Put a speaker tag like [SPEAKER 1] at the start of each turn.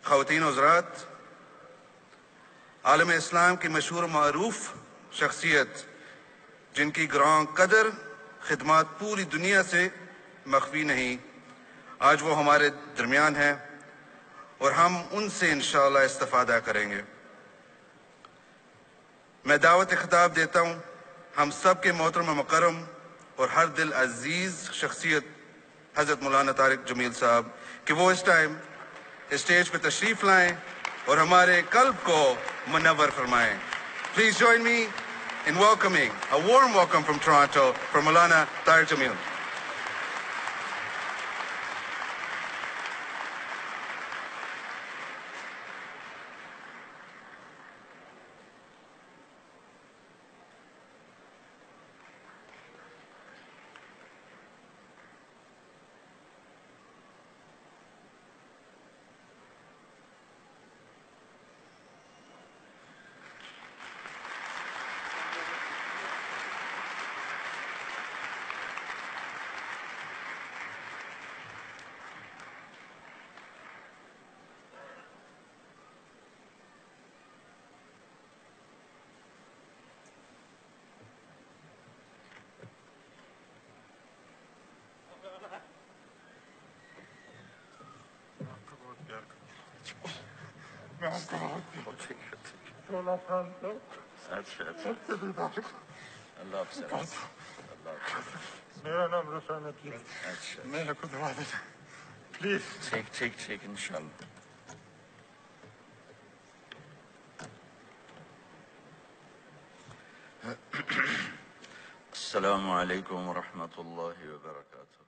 [SPEAKER 1] ख़वातीन हज़रात, आलम इस्लाम की मशहूर मारूफ शख्सियत जिनकी ग्रां कदर खिदमत पूरी दुनिया से मख्फी नहीं, आज वो हमारे दरमियान है और हम उनसे इंशाअल्लाह इस्तिफादा करेंगे। मैं दावत खिताब देता हूँ हम सब के मोहतरम मुकर्रम और हर दिल अजीज शख्सियत हजरत मौलाना तारिक जमील साहब कि वो इस टाइम स्टेज पे तशरीफ लाएं और हमारे कल्ब को मुनव्वर फरमाएं। Please join me in welcoming a warm welcome from Toronto for Maulana Tariq Jameel.
[SPEAKER 2] मेरा नाम रोशन है। मेरे को दवा दे प्लीज। ठीक इंशाल्लाह। अस्सलामु अलैकुम व रहमतुल्लाहि व बरकातुहू।